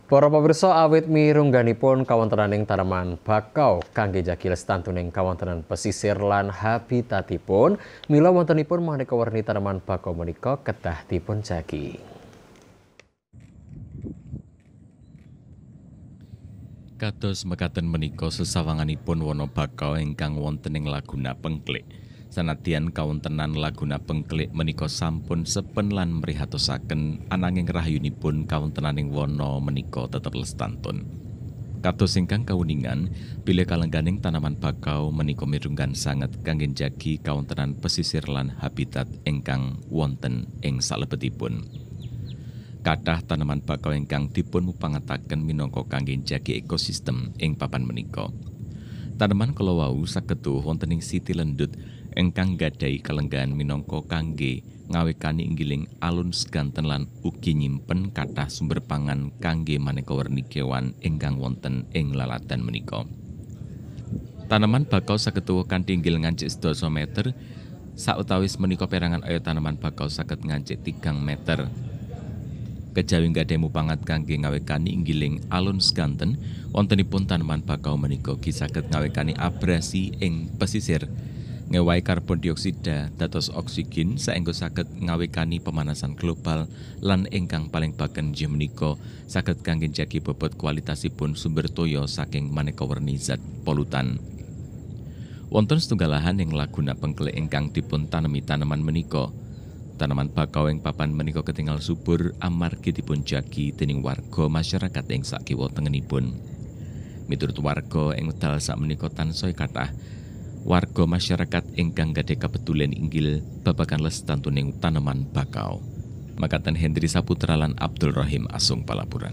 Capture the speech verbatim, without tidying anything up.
Para pamirsa awit mirungganipun kawontenaning tanaman bakau kangge jagi lestantuning kawontenan pesisir lan habitatipun, mila wontenipun maneka werni tanaman bakau menika kedah dipun jagi. Kados mekaten menika sesawanganipun wana bakau ingkang wonten ing Laguna Pengklik. Sanadyan kawontenan Laguna Pengklik menika sampun sepen lan mrihatosaken ananging rahayunipun kawontenaning wana menika tetep lestantun. Kados ingkang kawuningan, bilih kalengganing tanaman bakau menika mirunggan sanget kangge njagi kawontenan pesisir lan habitat ingkang wonten ing salebetipun. Kathah tanaman bakau ingkang dipun mupangataken minangka kangge njagi ekosistem ing papan menika. Tanaman kala wau sakedah wonten ing siti lendut ingkang gadhahi kalenggahan minangka kangge ngawekani inggiling alun seganten lan ugi nyimpen kathah sumber pangan kangge maneka werni kewan ingkang wonten ing lalatan menika. Tanaman bakau sakedah kanthi inggil ngancik sedasa meter, sautawis menika perangan aya tanaman bakau saged ngancik tigang meter. Kejawi gadhahi mupangat kangge ngawekani inggiling alun seganten, wontenipun tanaman bakau menika ugi saged ngawekani abrasi ing pesisir. Ngewahi karbon dioksida dados oksigen saengga saged ngawekani pemanasan global lan ingkang paling baken inggih menika saged kangge njagi bobot kualitasipun sumber toya saking maneka werni zat polutan. Wonten setunggal lahan ing Laguna Pengklik ingkang dipun tanemi tanaman menika. Tanaman bakau ing papan menika ketingal subur amargi dipun jagi dening warga masyarakat ing sakiwa tengenipun. Miturut warga ing wedal sakmenika tansaya kathah warga masyarakat ingkang gadhah kabetulan inggil babagan lestantuning tanaman bakau. Makaten Hendri Saputra lan Abdul Rahim Asung Palaburan.